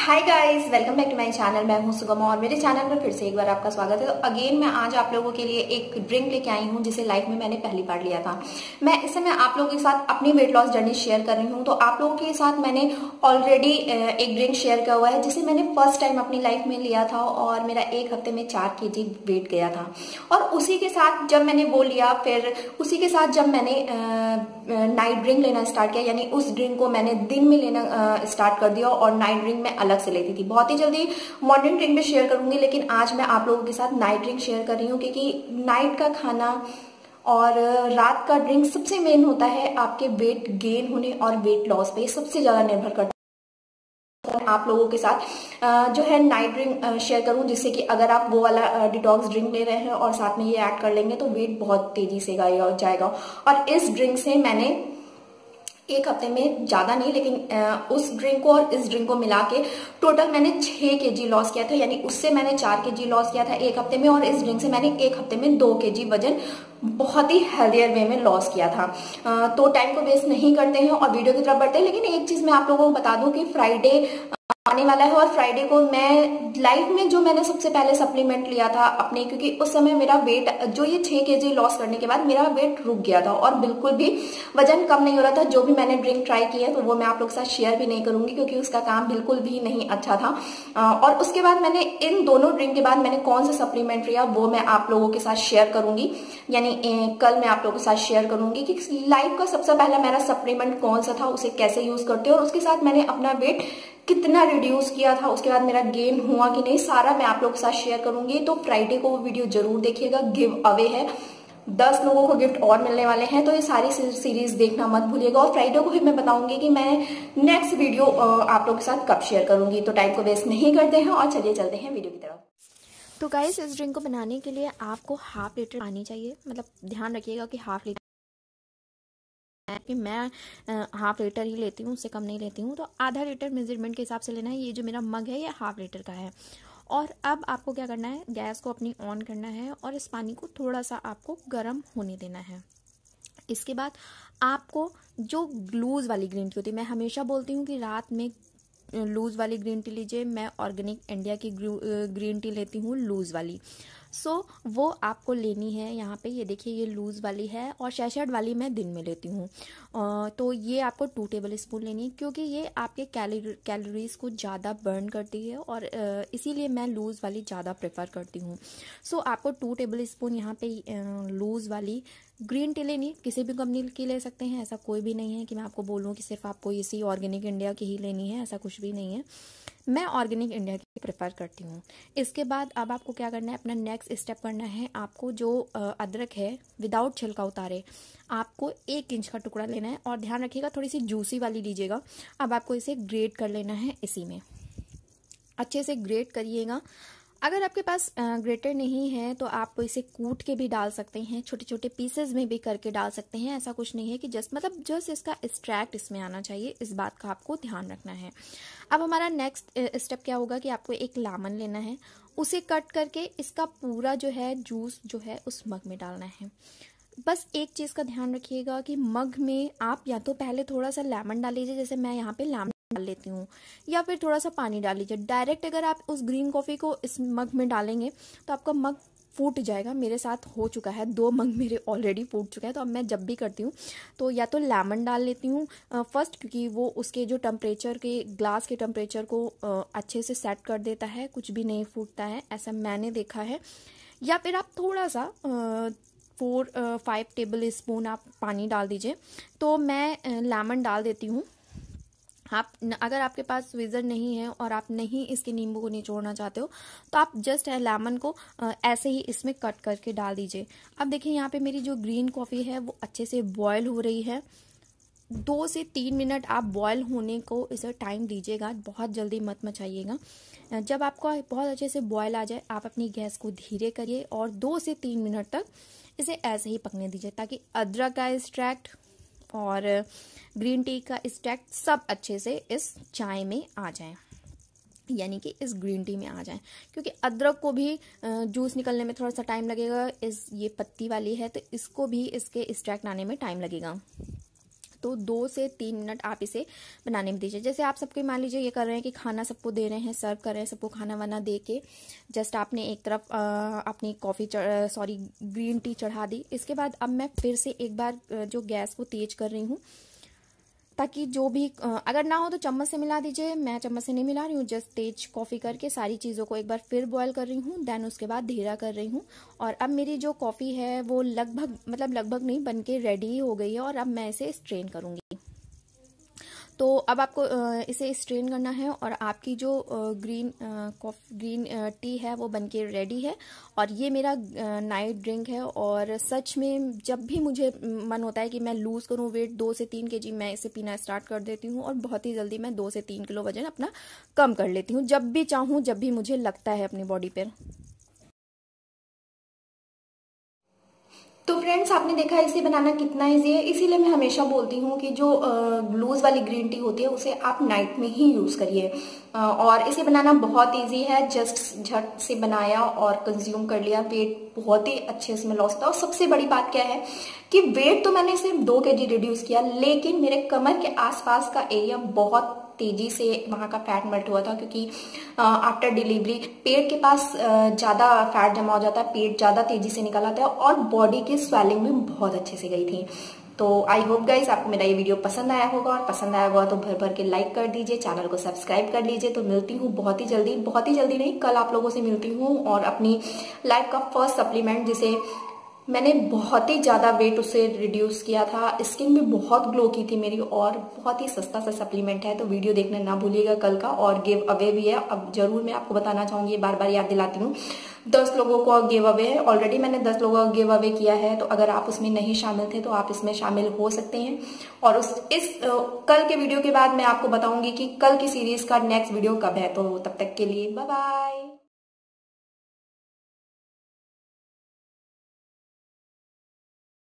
Hi guys, welcome back to my channel. मैं हूं सुगमा और मेरे चैनल पर फिर से एक बार आपका स्वागत है। तो अगेन मैं आज आप लोगों के लिए एक ड्रिंक लेके आई हूं जिसे लाइफ में मैंने पहली बार लिया था। मैं इस समय आप लोगों के साथ अपनी वेट लॉस जर्नी शेयर कर रही हूं। तो आप लोगों के साथ मैंने ऑलरेडी एक ड्रिंक शेयर किया हुआ है जिसे मैंने फर्स्ट टाइम अपनी लाइफ में लिया था और मेरा एक हफ्ते में 4 kg वेट गया था। और उसी के साथ जब मैंने वो लिया, फिर उसी के साथ जब मैंने नाइट ड्रिंक लेना स्टार्ट किया, यानी उस ड्रिंक को मैंने दिन में लेना स्टार्ट कर दिया और नाइट ड्रिंक मैं अलग से लेती थी। बहुत ही जल्दी मॉर्निंग ड्रिंक भी शेयर करूंगी, लेकिन आज मैं आप लोगों के साथ नाइट ड्रिंक शेयर कर रही हूँ क्योंकि नाइट का खाना और रात का ड्रिंक सबसे मेन होता है आपके वेट गेन होने और वेट लॉस पे सबसे ज्यादा निर्भर करता है। आप लोगों के साथ जो है नाइट ड्रिंक शेयर करूं, जिससे कि अगर आप वो वाला डिटॉक्स ड्रिंक ले रहे हैं और साथ में ये ऐड कर लेंगे तो वेट बहुत तेजी से जाएगा। और इस ड्रिंक से मैंने एक हफ्ते में ज्यादा नहीं, लेकिन उस ड्रिंक को और इस ड्रिंक को मिला के टोटल मैंने 6 kg लॉस किया था। यानी उससे मैंने 4 kg लॉस किया था एक हफ्ते में और इस ड्रिंक से मैंने एक हफ्ते में 2 kg वजन बहुत ही हेल्दियर वे में लॉस किया था। तो टाइम को वेस्ट नहीं करते हैं और वीडियो की तरफ बढ़ते हैं। लेकिन एक चीज मैं आप लोगों को बता दूं कि फ्राइडे आने वाला है और फ्राइडे को मैं लाइफ में जो मैंने सबसे पहले सप्लीमेंट लिया था अपने, क्योंकि उस समय मेरा वेट जो ये 6 kg लॉस करने के बाद मेरा वेट रुक गया था और बिल्कुल भी वजन कम नहीं हो रहा था। जो भी मैंने ड्रिंक ट्राई की है तो वो मैं आप लोग के साथ शेयर भी नहीं करूंगी क्योंकि उसका काम बिल्कुल भी नहीं अच्छा था। और उसके बाद मैंने इन दोनों ड्रिंक के बाद मैंने कौन सा सप्लीमेंट लिया वो मैं आप लोगों के साथ शेयर करूंगी। यानी कल मैं आप लोगों के साथ शेयर करूंगी कि लाइफ का सबसे पहला मेरा सप्लीमेंट कौन सा था, उसे कैसे यूज करते हो और उसके साथ मैंने अपना वेट कितना रिड्यूस किया था, उसके बाद मेरा गेन हुआ कि नहीं, सारा मैं आप लोगों के साथ शेयर करूंगी। तो फ्राइडे को वो वीडियो जरूर देखिएगा। गिव अवे है, 10 लोगों को गिफ्ट और मिलने वाले हैं, तो ये सारी सीरीज देखना मत भूलिएगा। और फ्राइडे को भी मैं बताऊंगी कि मैं नेक्स्ट वीडियो आप लोगों के साथ कब शेयर करूंगी। तो टाइम को वेस्ट नहीं करते हैं और चलिए चलते हैं वीडियो की तरफ। तो गाइस, इस ड्रिंक को बनाने के लिए आपको ½ लीटर पानी चाहिए। मतलब ध्यान रखिएगा कि ½ लीटर, कि मैं ½ लीटर ही लेती हूँ, उससे कम नहीं लेती हूँ। तो आधा लीटर मेजरमेंट के हिसाब से लेना है। ये जो मेरा मग है ये ½ लीटर का है। और अब आपको क्या करना है, गैस को अपनी ऑन करना है और इस पानी को थोड़ा सा आपको गर्म होने देना है। इसके बाद आपको जो लूज वाली ग्रीन टी होती है, मैं हमेशा बोलती हूँ कि रात में लूज वाली ग्रीन टी लीजिए। मैं ऑर्गेनिक इंडिया की ग्रीन टी लेती हूँ लूज वाली। वो आपको लेनी है। यहाँ पे ये देखिए, ये लूज वाली है और शैशेट वाली मैं दिन में लेती हूँ। तो ये आपको 2 टेबल स्पून लेनी है क्योंकि ये आपके कैलोरीज को ज़्यादा बर्न करती है और इसीलिए मैं लूज वाली ज़्यादा प्रेफर करती हूँ। आपको 2 टेबल स्पून यहाँ पे लूज वाली ग्रीन टी लेनी। किसी भी कंपनी की ले सकते हैं, ऐसा कोई भी नहीं है कि मैं आपको बोलूँ कि सिर्फ आपको इसी ऑर्गेनिक इंडिया की ही लेनी है, ऐसा कुछ भी नहीं है। मैं ऑर्गेनिक इंडिया की प्रेफर करती हूँ। इसके बाद अब आपको क्या करना है, अपना नेक्स्ट स्टेप करना है। आपको जो अदरक है विदाउट छिलका उतारे आपको 1 इंच का टुकड़ा लेना है और ध्यान रखिएगा थोड़ी सी जूसी वाली लीजिएगा। अब आपको इसे ग्रेट कर लेना है, इसी में अच्छे से ग्रेट करिएगा। अगर आपके पास ग्रेटर नहीं है तो आप इसे कूट के भी डाल सकते हैं, छोटे छोटे पीसेस में भी करके डाल सकते हैं। ऐसा कुछ नहीं है कि जस्ट इसका एक्सट्रैक्ट इसमें आना चाहिए, इस बात का आपको ध्यान रखना है। अब हमारा नेक्स्ट स्टेप क्या होगा कि आपको एक लेमन लेना है, उसे कट करके इसका पूरा जो है जूस जो है उस मग में डालना है। बस एक चीज़ का ध्यान रखिएगा कि मग में आप या तो पहले थोड़ा सा लेमन डाल लीजिए, जैसे मैं यहाँ पे लेमन डाल लेती हूँ, या फिर थोड़ा सा पानी डाल लीजिए। डायरेक्ट अगर आप उस ग्रीन कॉफ़ी को इस मग में डालेंगे तो आपका मग फूट जाएगा। मेरे साथ हो चुका है, 2 मग मेरे ऑलरेडी फूट चुका है। तो अब मैं जब भी करती हूँ तो या तो लेमन डाल लेती हूँ फर्स्ट, क्योंकि वो उसके जो टेम्परेचर के ग्लास के टेम्परेचर को अच्छे से सेट कर देता है, कुछ भी नहीं फूटता है, ऐसा मैंने देखा है। या फिर आप थोड़ा सा 4-5 टेबल स्पून आप पानी डाल दीजिए। तो मैं लेमन डाल देती हूँ। आप अगर आपके पास स्क्वीज़र नहीं है और आप नहीं इसके नींबू को निचोड़ना चाहते हो तो आप जस्ट लेमन को ऐसे ही इसमें कट करके डाल दीजिए। अब देखिए यहाँ पे मेरी जो ग्रीन कॉफ़ी है वो अच्छे से बॉयल हो रही है। 2 से 3 मिनट आप बॉयल होने को इसे टाइम दीजिएगा, बहुत जल्दी मत मचाइएगा। जब आपका बहुत अच्छे से बॉयल आ जाए आप अपनी गैस को धीरे करिए और 2 से 3 मिनट तक इसे ऐसे ही पकने दीजिए ताकि अदरक का एक्सट्रैक्ट और ग्रीन टी का एक्सट्रैक्ट सब अच्छे से इस चाय में आ जाए, यानी कि इस ग्रीन टी में आ जाए। क्योंकि अदरक को भी जूस निकलने में थोड़ा सा टाइम लगेगा, ये पत्ती वाली है तो इसको भी इसके एक्सट्रैक्ट आने में टाइम लगेगा। तो 2 से 3 मिनट आप इसे बनाने में दीजिए। जैसे आप सबके मान लीजिए ये कर रहे हैं कि खाना सबको दे रहे हैं, सर्व कर रहे हैं सबको खाना वाना दे के, जस्ट आपने एक तरफ अपनी ग्रीन टी चढ़ा दी। इसके बाद अब मैं फिर से एक बार जो गैस को तेज कर रही हूँ, ताकि जो भी अगर ना हो तो चम्मच से मिला दीजिए। मैं चम्मच से नहीं मिला रही हूँ, जस्ट तेज कॉफ़ी करके सारी चीज़ों को एक बार फिर बॉयल कर रही हूँ, देन उसके बाद धीरा कर रही हूँ। और अब मेरी जो कॉफ़ी है वो लगभग नहीं, बनके रेडी हो गई है और अब मैं इसे स्ट्रेन करूँगी। तो अब आपको इसे स्ट्रेन करना है और आपकी जो ग्रीन टी है वो बनके रेडी है। और ये मेरा नाइट ड्रिंक है। और सच में जब भी मुझे मन होता है कि मैं लूज़ करूँ वेट 2 से 3 kg, मैं इसे पीना स्टार्ट कर देती हूँ और बहुत ही जल्दी मैं 2 से 3 किलो वजन अपना कम कर लेती हूँ, जब भी चाहूँ, जब भी मुझे लगता है अपनी बॉडी पर। तो फ्रेंड्स, आपने देखा इसे बनाना कितना इजी है। इसीलिए मैं हमेशा बोलती हूँ कि जो लूज वाली ग्रीन टी होती है उसे आप नाइट में ही यूज करिए। और इसे बनाना बहुत इजी है, जस्ट झट से बनाया और कंज्यूम कर लिया। वेट बहुत ही अच्छे इसमें लॉस होता है। और सबसे बड़ी बात क्या है कि वेट तो मैंने सिर्फ 2 kg रिड्यूस किया, लेकिन मेरे कमर के आसपास का एरिया बहुत तेजी से वहां का फैट मेल्ट हुआ था, क्योंकि आफ्टर डिलीवरी पेट के पास ज्यादा फैट जमा हो जाता है, पेट ज्यादा तेजी से निकल आता है और बॉडी की स्वेलिंग भी बहुत अच्छे से गई थी। तो आई होप गाइस आपको मेरा ये वीडियो पसंद आया होगा, और पसंद आया होगा तो भर भर के लाइक कर दीजिए, चैनल को सब्सक्राइब कर लीजिए। तो मिलती हूँ बहुत ही जल्दी नहीं, कल आप लोगों से मिलती हूँ और अपनी लाइफ का फर्स्ट सप्लीमेंट, जिसे मैंने बहुत ही ज्यादा वेट उसे रिड्यूस किया था, स्किन भी बहुत ग्लो की थी मेरी, और बहुत ही सस्ता सा सप्लीमेंट है। तो वीडियो देखना ना भूलिएगा कल का। और गिव अवे भी है, अब जरूर मैं आपको बताना चाहूंगी, बार बार याद दिलाती हूँ, 10 लोगों को गिव अवे है। ऑलरेडी मैंने 10 लोगों को गिव अवे किया है, तो अगर आप उसमें नहीं शामिल थे तो आप इसमें शामिल हो सकते हैं। और कल के वीडियो के बाद मैं आपको बताऊंगी कि कल की सीरीज का नेक्स्ट वीडियो कब है। तो तब तक के लिए बाय बाय।